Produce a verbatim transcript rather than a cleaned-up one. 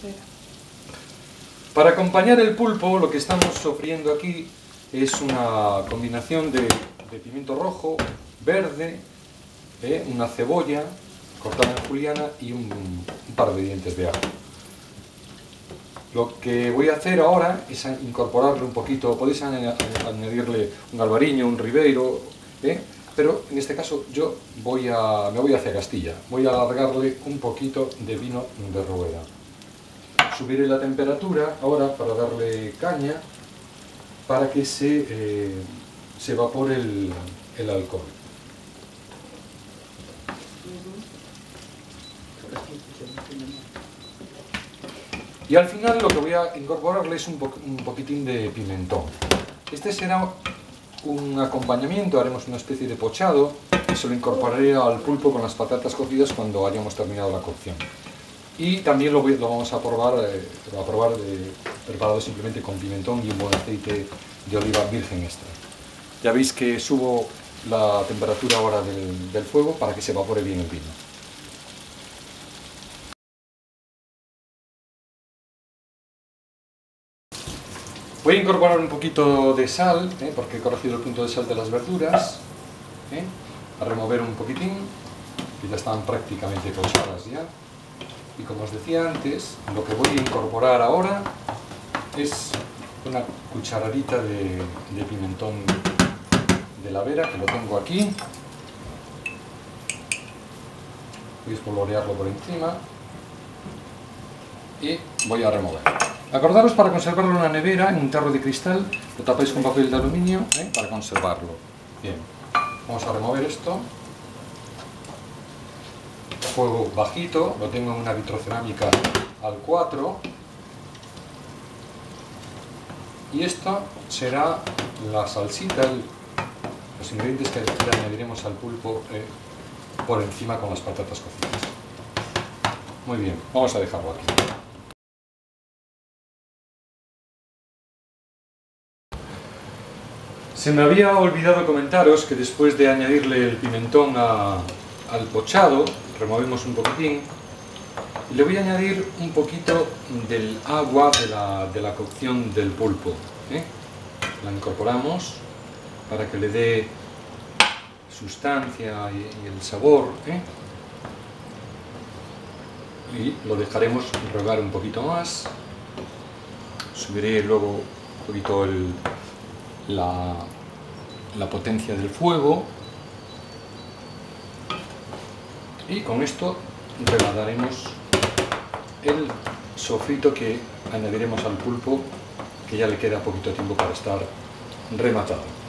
Para acompañar el pulpo, lo que estamos sofriendo aquí es una combinación de, de pimiento rojo, verde, eh, una cebolla cortada en juliana y un, un par de dientes de ajo. Lo que voy a hacer ahora es incorporarle un poquito, podéis añadirle un albariño, un ribeiro, ¿eh? Pero en este caso yo voy a, me voy hacia Castilla, voy a alargarle un poquito de vino de rueda. Subiré la temperatura ahora para darle caña, para que se, eh, se evapore el, el alcohol. Y al final lo que voy a incorporarle es un, po un poquitín de pimentón. Este será un acompañamiento, haremos una especie de pochado, y se lo incorporaré al pulpo con las patatas cocidas cuando hayamos terminado la cocción. Y también lo, voy, lo vamos a probar, eh, a probar eh, preparado simplemente con pimentón y un buen aceite de oliva virgen extra. Ya veis que subo la temperatura ahora del, del fuego para que se evapore bien el vino. Voy a incorporar un poquito de sal, ¿eh? porque he conocido el punto de sal de las verduras, ¿eh? a remover un poquitín, que ya están prácticamente pochadas ya. Y como os decía antes, lo que voy a incorporar ahora es una cucharadita de, de pimentón de la Vera, que lo tengo aquí. Voy a espolvorearlo por encima y voy a remover. Acordaros, para conservarlo en la nevera, en un tarro de cristal, lo tapáis con papel de aluminio, ¿eh? para conservarlo. Bien, vamos a remover esto. Fuego bajito, lo tengo en una vitrocerámica al cuatro. Y esta será la salsita, el, los ingredientes que le añadiremos al pulpo eh, por encima con las patatas cocidas. Muy bien, vamos a dejarlo aquí. Se me había olvidado comentaros que después de añadirle el pimentón a, al pochado, removemos un poquitín y le voy a añadir un poquito del agua de la, de la cocción del pulpo. ¿eh? La incorporamos para que le dé sustancia y, y el sabor. ¿eh? Y lo dejaremos regar un poquito más. Subiré luego un poquito el, la, la potencia del fuego. Y con esto remataremos el sofrito que añadiremos al pulpo, que ya le queda poquito tiempo para estar rematado.